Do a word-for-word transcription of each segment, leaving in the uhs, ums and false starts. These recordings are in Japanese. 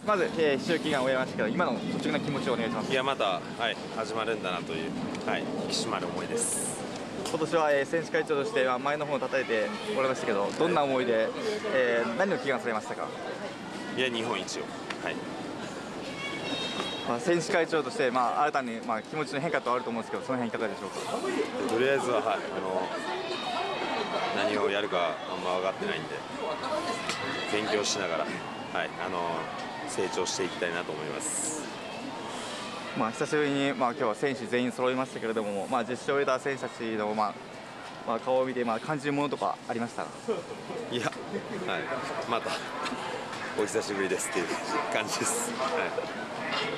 まず、えー、試合期間を終えましたけど、今の率直な気持ちをお願いします。 いや、また、はい、始まるんだなという、はい、引き締まる思いです。 今年は、えー、選手会長として、まあ、前の方を叩いておられましたけど、どんな思いで、えー、何を祈願されましたか。 いや、日本一を、はい、 まあ、選手会長として、まあ、新たに、まあ、気持ちの変化とあると思うんですけど、その辺いかがでしょうか。 とりあえずは、はい、あの何をやるかあんま分かってないんで、勉強しながら、はい、あの成長していきたいなと思います。 まあ、久しぶりに、まあ、今日は選手全員揃いましたけれども、まあ、実施を終えた選手たちの、まあまあ、顔を見て、まあ、感じるものとかありましたか。 いや、はい、またお久しぶりですっていう感じです。はい、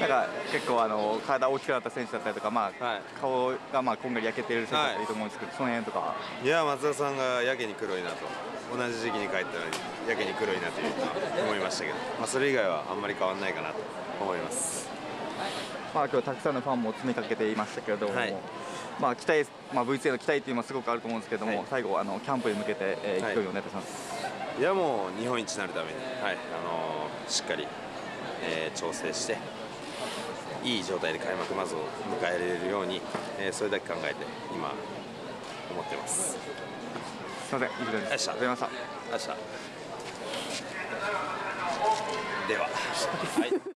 なんか結構あの体大きくなった選手だったりとか、まあ、はい、顔がまあこんがり焼けている選手だったりと思うんですけど、はい、その辺とか。 いや、松田さんがやけに黒いなと、同じ時期に帰ったのにやけに黒いなという思いましたけど、まあ、それ以外はあんまり変わらないかなと思います。 まあ、今日たくさんのファンも詰めかけていましたけれども、はい、まあ、期待、まあ、ブイツー への期待というのはすごくあると思うんですけれども、はい、最後あのキャンプに向けて、えー、意気込みをお願いいたします。 はい、いや、もう日本一になるために、はい、あのー、しっかり、えー、調整していい状態で開幕まずを迎えられるように、えー、それだけ考えて今思ってます。 すみません、以上です。ありがとうございました。 明日では、はい